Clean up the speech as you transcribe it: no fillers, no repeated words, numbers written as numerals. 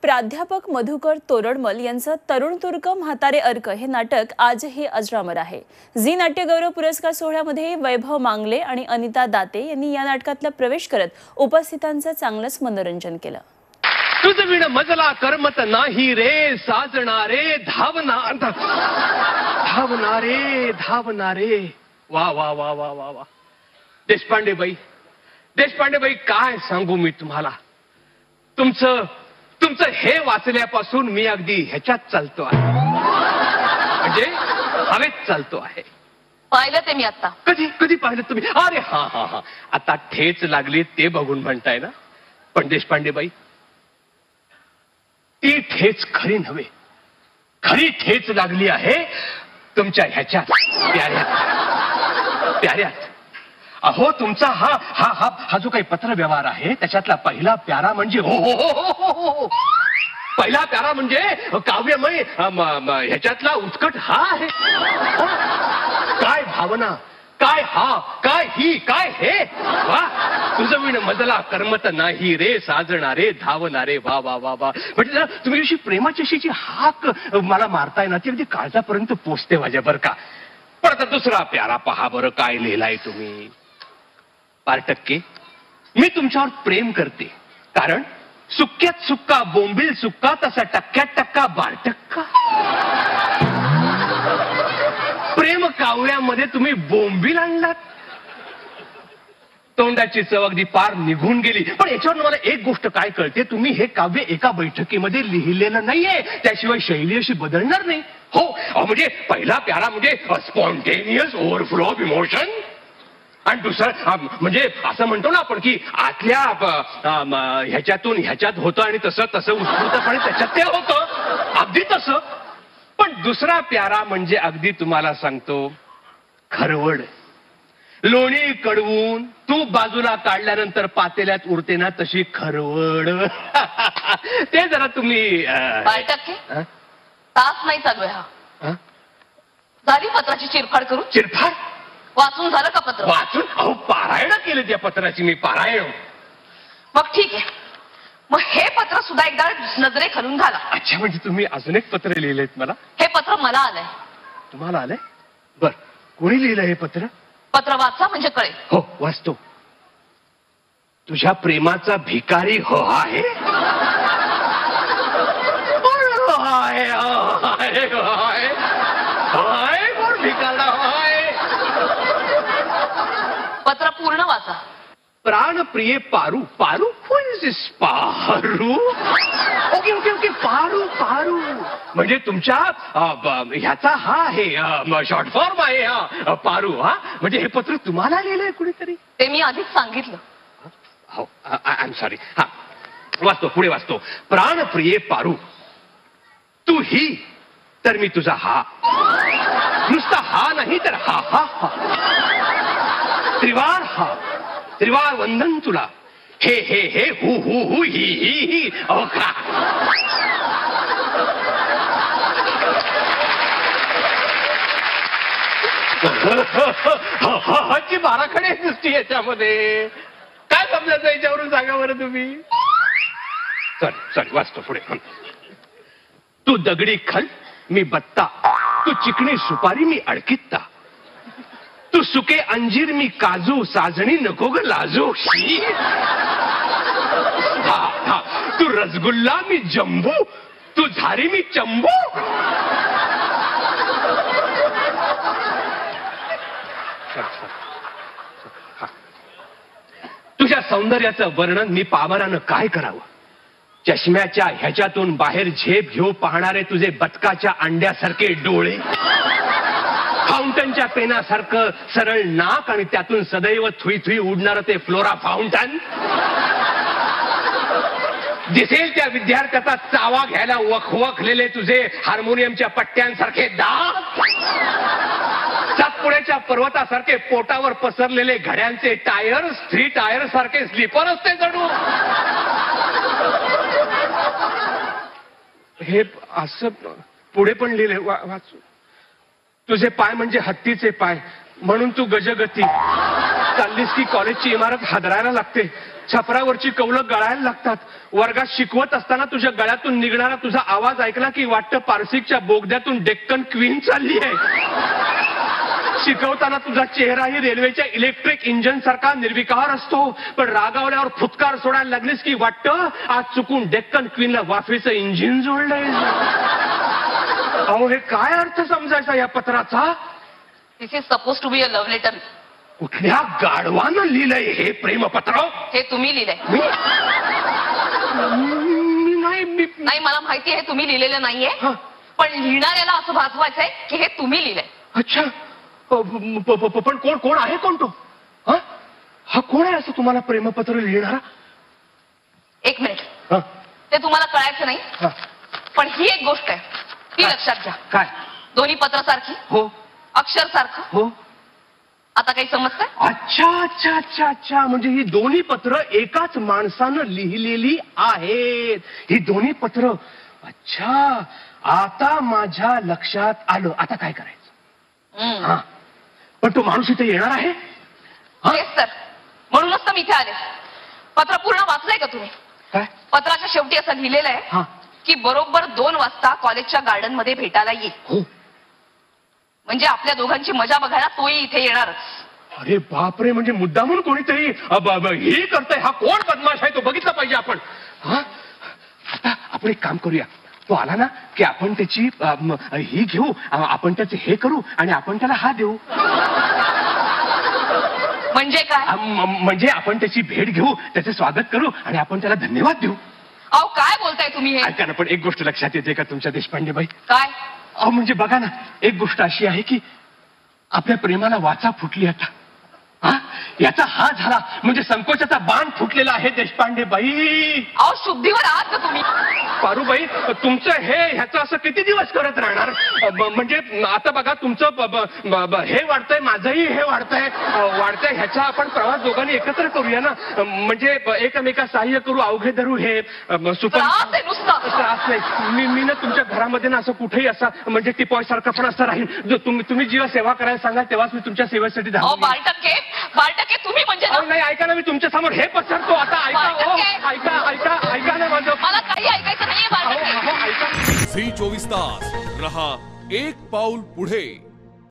प्राध्यापक मधुकर तोरडमल यांचं तरुण तुर्क म्हातारे अर्क हे नाटक आजही अजरामर आहे। झी नाट्य गौरव पुरस्कार सोहळ्यामध्ये वैभव मांगले आणि अनिता दाते यांनी या नाटकातला प्रवेश करत उपस्थितांचं चांगलंच मनोरंजन केलं। तुझ विण मजला करमत नाही रे साजणारे धावणारे वा वा वा वा वा वा। देशपांडे बाई काय सांगू मी तुम्हाला। तुमचं हे वाचल्यापासून मी अगदी ह्याच्यात चालतो आहे, म्हणजे हवेत चालतो आहे। पाहिलं ते मी आता। कधी पाहिलं तुम्ही? अरे हा हा हा, आता ठेच लागली ते बघून म्हणताय ना। पण देशपांडे बाई, ती ठेच खरी नव्हे, खरी ठेच लागली आहे तुमच्या ह्याच्यात प्याऱ्यात। अहो तुमचा हा जो काही पत्र व्यवहार आहे त्याच्यातला पहिला प्यारा म्हणजे हो पहिला प्यारा म्हणजे काव्यमय ह्याच्यातला उत्कट हा आहे। काय भावना, काय हा, काय ही, काय हे। वा, तुझं विण मजला करमत नाही रे साजणारे धावणारे वा वा वा वा। म्हणजे तुम्ही अशी प्रेमाची अशी हाक मला मारताय ना, ती अगदी काळजापर्यंत पोचते माझ्या बरं का। पण आता दुसरा प्यारा पहा बरं, काय लिहिलाय तुम्ही। 5% मी तुमच्यावर प्रेम करते, कारण सुक्यात सुक्का बोंबील सुक्का तसा टक्क्यात टक्का 12%। प्रेम काव्यामध्ये तुम्ही बोंबील आणलात, तोंडाची चव अगदी पार निघून गेली। पण याच्यावर मला एक गोष्ट काय कळते, तुम्ही हे काव्य एका बैठकीमध्ये लिहिलेलं नाहीये, त्याशिवाय शैली अशी बदलणार नाही। हो म्हणजे पहिला प्यारा म्हणजे स्पॉन्टेनियस ओव्हरफ्लो ऑफ इमोशन, आणि दुसरं म्हणजे असं म्हणतो ना आपण की आतल्या ह्याच्यातून ह्याच्यात होतं आणि तसं उत्स्फूर्तपणे त्याच्यात ते होतं, अगदी तसं। पण दुसरा प्यारा म्हणजे अगदी तुम्हाला सांगतो खरवड। लोणी कडवून तूप बाजूला काढल्यानंतर पातेल्यात उरते ना, तशी खरवड। ते जरा तुम्ही 5% तास नाही चालू आहे हा। झाली पत्राची चिरफाड करून? चिरफाड वाचून झालं का पत्र? वाचून? अहो पारायण केलं त्या पत्राची मी, पारायण। मग ठीक आहे, मग हे पत्र सुद्धा एकदा नजरे खालून घाला। अच्छा, म्हणजे तुम्ही अजून एक पत्र लिहिलंयत मला? हे पत्र मला आलंय। तुम्हाला आलंय? बर, कोणी लिहिलं हे पत्र? पत्र वाचा म्हणजे कळेल। हो वाचतो। तुझ्या प्रेमाचा भिकारी हो आहे, कोण भिकारला होय? पत्र पूर्ण वाचा। प्राणप्रिय Paru, Paru who is this Paru? Okay okay okay, Paru म्हणजे तुमच्या ह्याचा हा आहे, शॉर्ट फॉर्म आहे हा पारू। हा म्हणजे हे पत्र तुम्हाला लिहिलंय कुणीतरी? ते मी आधीच सांगितलं। हो आय एम सॉरी। हा वाचतो, पुढे वाचतो। प्राणप्रिय पारू, तू ही तर मी तुझा हा, नुसता हा नाही तर हा हा हा, त्रिवार हा, त्रिवार वंदन तुला, हे हे हे हु हु हु ही ही ही। ओका ची बाराखडी दृष्टी याच्यामध्ये काय समजायचं याच्यावरून सांगा बरं तुम्ही। सॉरी वाचतो पुढे। तू दगडी खल मी बत्ता, तू चिकणी सुपारी मी अडकित्ता, तू सुके अंजीर मी काजू, साजणी नको ग लाजू। हा तू रसगुल्ला मी जंबू, तू झारी मी चंबू। तुझ्या सौंदर्याचं वर्णन मी पामरानं काय करावं। चष्म्याच्या ह्याच्यातून बाहेर झेप घेऊ पाहणारे तुझे बदकाच्या अंड्यासारखे डोळे, फाउंटनच्या पेनासारखं सरळ नाक आणि त्यातून सदैव थुई थुई उडणार ते फ्लोरा फाउंटन, दिसेल त्या विद्यार्थ्याचा चावा घ्यायला वखवखलेले तुझे हार्मोनियमच्या पट्ट्यांसारखे दात, सातपुड्याच्या पर्वतासारखे पोटावर पसरलेले घड्यांचे टायर्स, 3 टायर सारखे स्लीपर असते जणू। हे असं पुढे पण लिहिले, वाचू। तुझे पाय म्हणजे हत्तीचे पाय, म्हणून तू गजगती, चाललीस की कॉलेजची इमारत हादरायला लागते, छपरावरची कौलं गळायला लागतात. वर्गात शिकवत असताना तुझ्या गळ्यातून निघणारा तुझा आवाज ऐकला की वाटतं पारसिकच्या बोगद्यातून डेक्कन क्वीन चालली आहे. शिकवताना तुझा चेहराही रेल्वेच्या इलेक्ट्रिक इंजिन सारखा निर्विकार असतो, पण रागावल्यावर फुटकार सोडायला लागलीस की वाटतं आज चुकून डेक्कन क्वीनला वाफेचं इंजिन जोडलंय. अहो, हे काय अर्थ समजायचा या पत्राचा? This is suppose to be a love letter. कुठल्या गाढवानं लिहिलंय हे प्रेमपत्र? हे तुम्ही लिहिलंय. नाही, मला माहिती आहे तुम्ही लिहिलेलं नाहीये, पण लिहिणाऱ्याला असं भासवायचंय की हे तुम्ही लिहिलंय. अच्छा, पण कोण आहे कोण तो? हा कोण आहे असं तुम्हाला प्रेमपत्र लिहिणारा? एक मिनिट, ते तुम्हाला कळायचं नाही, पण ही एक गोष्ट आहे ती लक्षात घ्या. काय? दोन्ही पत्र सारखी, हो. अक्षर सारखं, हो. आता काही समजतंय? अच्छा अच्छा अच्छा अच्छा, म्हणजे ही दोन्ही पत्र एकाच माणसानं लिहिलेली आहेत. ही दोन्ही पत्र, अच्छा, आता माझ्या लक्षात आलं. आता काय करायचं? हा, पण तो माणूस इथे येणार आहे? येस सर, म्हणूनच तर मी इथे आले. पत्र पूर्ण वाचलंय का तुम्ही? काय? पत्राच्या शेवटी असं लिहिलेलं आहे की बरोबर 2 वाजता कॉलेजच्या गार्डन मध्ये भेटायला ये. हो. म्हणजे आपल्या दोघांची मजा बघायला तोही इथे येणारच. अरे बापरे, म्हणजे मुद्दामून कोणीतरी हे करतंय. हा कोण बदमाश आहे तो बघितला पाहिजे आपण. आता आपण एक काम करूया, तो आला ना की आपण त्याची ही घेऊ, आपण त्याचे हे करू आणि आपण त्याला हा देऊ. म्हणजे काय? म्हणजे आपण त्याची भेट घेऊ, त्याचे स्वागत करू आणि आपण त्याला धन्यवाद देऊ. अहो, काय बोलताय तुम्ही हे? ऐका ना, पण एक गोष्ट लक्षात येते का तुमच्या देशपांडेबाई? काय? अहो, म्हणजे बघा ना, एक गोष्ट अशी आहे की आपल्या प्रेमाला वाचा फुटली आता. याचा हा झाला म्हणजे संकोचाचा बाण फुटलेला आहे देशपांडेबाई. अहो, शुद्धीवर आहात का तुम्ही? पारूबाई, तुमचं हे ह्याचं असं किती दिवस करत राहणार? म्हणजे आता बघा, तुमचं हे वाढतंय, माझंही हे वाढतंय. ह्याचा आपण प्रवास दोघांनी एकत्र करूया ना, म्हणजे एकमेका सहाय्य करू, अवघे धरू. हे त्रास आहे नुसता. त्रास नाही. मी ना तुमच्या घरामध्ये ना असं कुठेही असा म्हणजे टिपॉय सारखं पण असं राहील. जो तुम्ही जेव्हा सेवा करायला सांगाल तेव्हाच मी तुमच्या सेवेसाठी धावतो. 12% तुम्ही म्हणजे नाही, ऐका ना, मी तुमच्या समोर हे पसरतो. आता ऐका ना माझं. मला काही ऐकायचं नाहीये. ऐका. झी 24 तास रहा एक पाऊल पुढे.